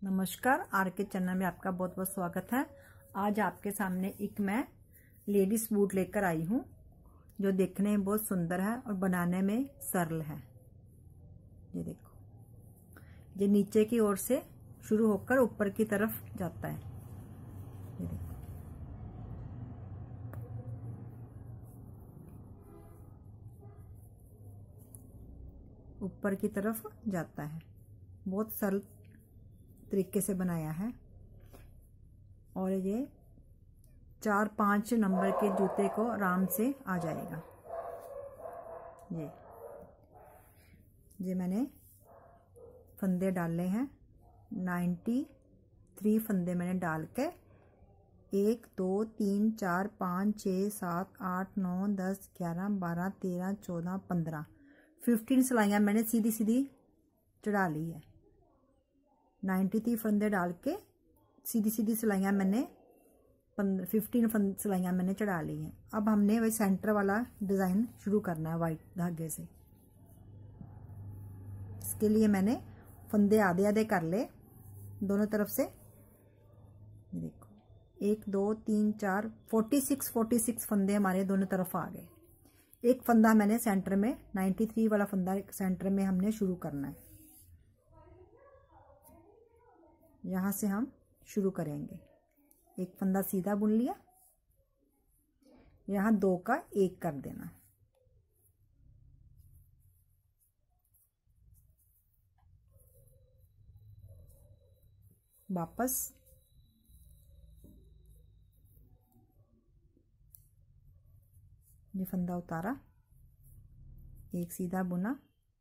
नमस्कार, आर के चैनल में आपका बहुत बहुत स्वागत है। आज आपके सामने एक मैं लेडीज बूट लेकर आई हूँ जो देखने में बहुत सुंदर है और बनाने में सरल है। ये देखो, ये नीचे की ओर से शुरू होकर ऊपर की तरफ जाता है। ये देखो, ऊपर की तरफ जाता है। बहुत सरल तरीके से बनाया है और ये 4-5 नंबर के जूते को आराम से आ जाएगा। ये मैंने फंदे डाले हैं, 93 फंदे मैंने डाल के 1 2 3 4 5 6 7 8 9 10 11 12 13 14 15 15 सिलाइयाँ मैंने सीधी सीधी चढ़ा ली है। 93 फंदे डाल के सीधी सीधी सिलाइयाँ मैंने 15 सिलाइयाँ मैंने चढ़ा ली हैं। अब हमने वही सेंटर वाला डिज़ाइन शुरू करना है वाइट धागे से। इसके लिए मैंने फंदे आधे आधे कर ले दोनों तरफ से। देखो, 1 2 3 4 46 फंदे हमारे दोनों तरफ आ गए। एक फंदा मैंने सेंटर में 93 वाला फंदा सेंटर में हमने शुरू करना है। यहाँ से हम शुरू करेंगे। एक फंदा सीधा बुन लिया, यहाँ 2 का 1 कर देना। वापस ये फंदा उतारा, एक सीधा बुना,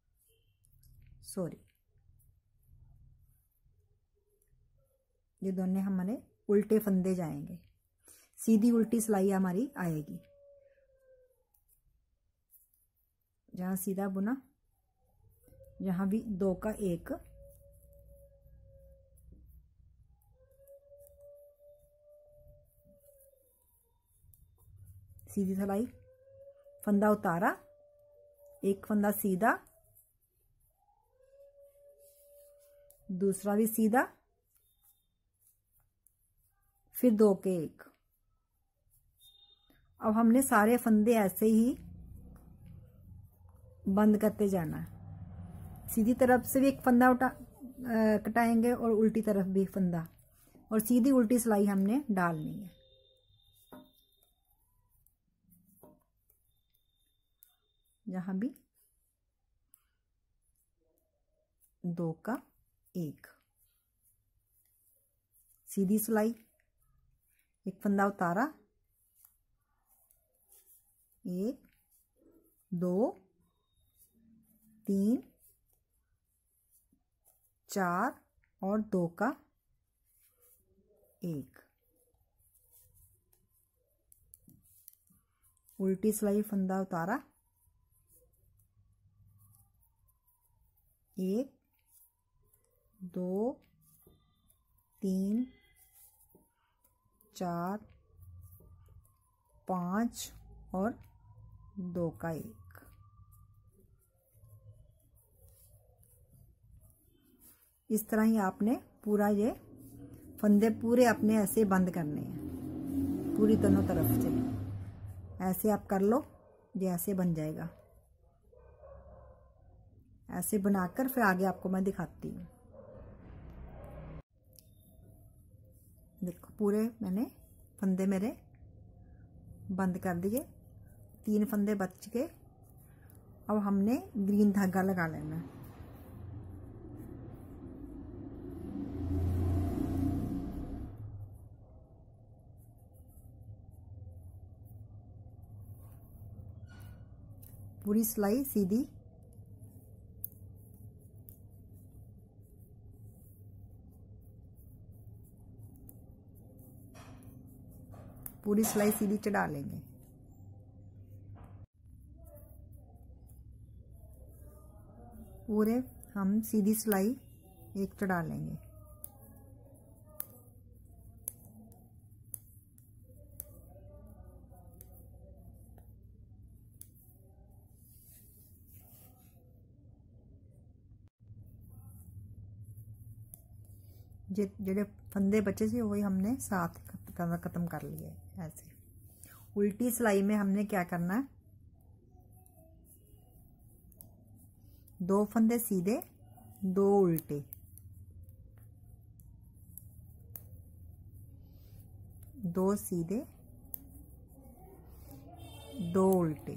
ये दोनों हमारे उल्टे फंदे जाएंगे, सीधी उल्टी सिलाई हमारी आएगी। जहाँ सीधा बुना यहाँ भी 2 का 1, सीधी सिलाई, फंदा उतारा, एक फंदा सीधा, दूसरा भी सीधा, फिर 2 के 1। अब हमने सारे फंदे ऐसे ही बंद करते जाना है। सीधी तरफ से भी एक फंदा कटाएंगे और उल्टी तरफ भी फंदा, और सीधी उल्टी सिलाई हमने डालनी है। यहाँ भी 2 का 1, सीधी सिलाई, एक फंदा उतारा, 1 2 3 4 और 2 का 1, उल्टी सिलाई, फंदा उतारा, 1 2 3 4 5 और 2 का 1। इस तरह ही आपने पूरा ये फंदे पूरे अपने ऐसे बंद करने हैं, पूरी दोनों तरफ से ऐसे आप कर लो। ये ऐसे बन जाएगा। ऐसे बनाकर फिर आगे आपको मैं दिखाती हूँ। देखो, पूरे मैंने फंदे मेरे बंद कर दिए, 3 फंदे बच गए। अब हमने ग्रीन धागा लगा लेना है। पूरी सिलाई सीधी, पूरी सिलाई सीधी चढ़ा लेंगे। पूरे हम सीधी सिलाई एक चढ़ा लेंगे। जेडे फंदे बचे थे वही हमने साथ खत्म कर लिए। ऐसे उल्टी सिलाई में हमने क्या करना है, 2 फंदे सीधे 2 उल्टे, 2 सीधे 2 उल्टे,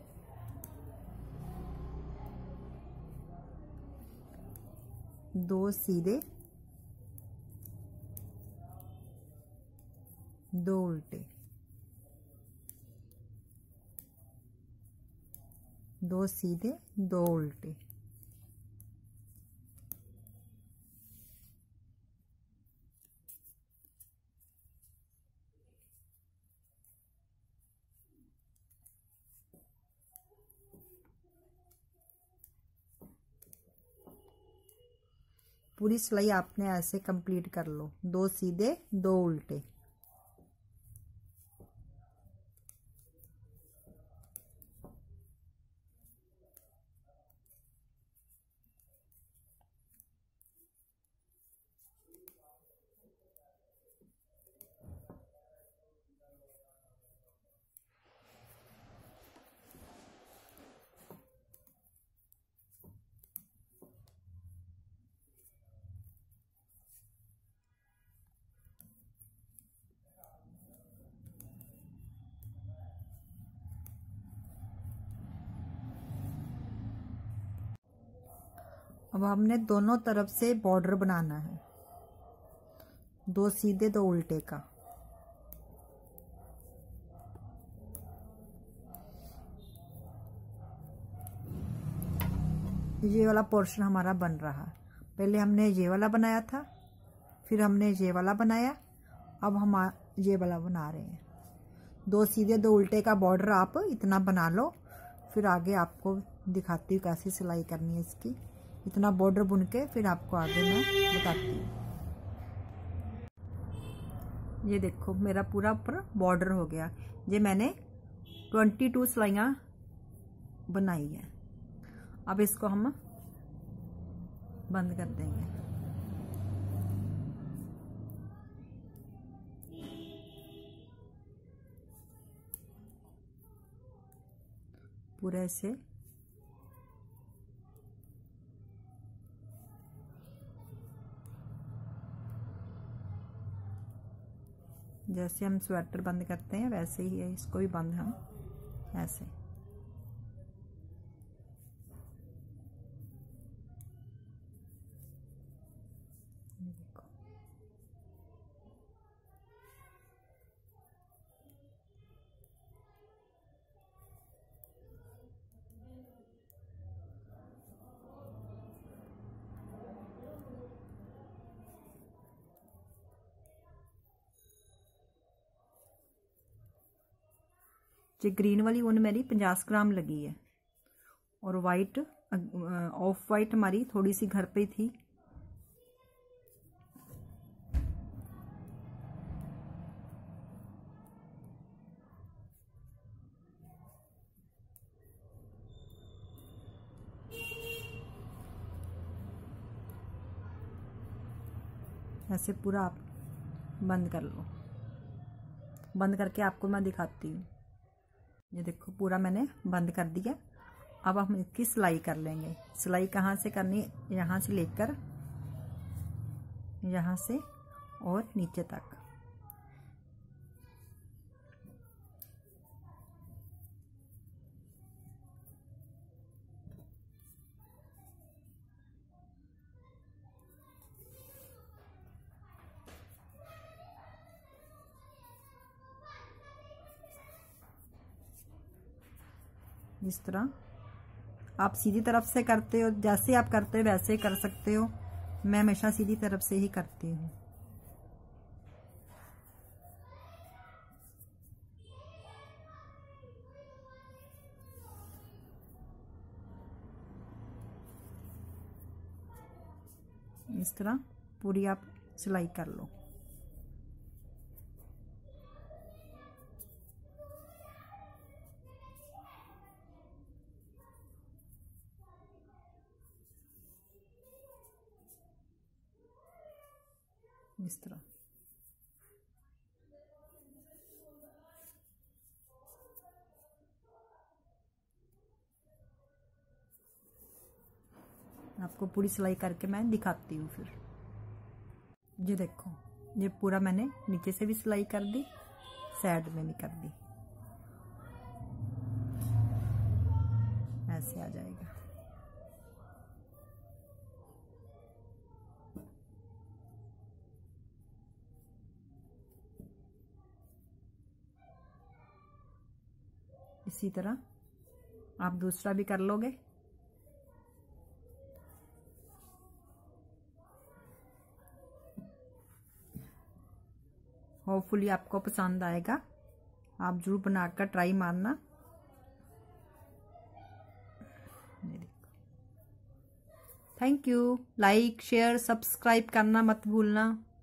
2 सीधे 2 उल्टे, 2 सीधे 2 उल्टे। पूरी सिलाई आपने ऐसे कंप्लीट कर लो, 2 सीधे 2 उल्टे। अब हमने दोनों तरफ से बॉर्डर बनाना है, 2 सीधे 2 उल्टे का। ये वाला पोर्शन हमारा बन रहा है। पहले हमने ये वाला बनाया था, फिर हमने ये वाला बनाया, अब हम ये वाला बना रहे हैं। 2 सीधे 2 उल्टे का बॉर्डर आप इतना बना लो, फिर आगे आपको दिखाती हूँ कैसे सिलाई करनी है इसकी। इतना बॉर्डर बुन के फिर आपको आगे मैं बताती हूँ। ये देखो मेरा पूरा ऊपर बॉर्डर हो गया। ये मैंने 22 सिलाइयाँ बनाई है। अब इसको हम बंद कर देंगे। पूरे से जैसे हम स्वेटर बंद करते हैं वैसे ही है, इसको भी बंद हम ऐसे। ये ग्रीन वाली ऊन मेरी 50 ग्राम लगी है और वाइट ऑफ वाइट हमारी थोड़ी सी घर पे थी। ऐसे पूरा आप बंद कर लो। बंद करके आपको मैं दिखाती हूँ। ये देखो पूरा मैंने बंद कर दिया। अब हम इसकी सिलाई कर लेंगे। सिलाई कहाँ से करनी है, यहाँ से लेकर यहाँ से और नीचे तक। इस तरह आप सीधी तरफ से करते हो, जैसे आप करते हो वैसे ही कर सकते हो। मैं हमेशा सीधी तरफ से ही करती हूँ। इस तरह पूरी आप सिलाई कर लो। इस तरह। आपको पूरी सिलाई करके मैं दिखाती हूँ फिर। ये देखो, ये पूरा मैंने नीचे से भी सिलाई कर दी, साइड में भी कर दी, ऐसे आ जाएगा। इसी तरह आप दूसरा भी कर लोगे। होपफुली आपको पसंद आएगा, आप जरूर बनाकर ट्राई मारना। Thank you. Like share subscribe करना मत भूलना।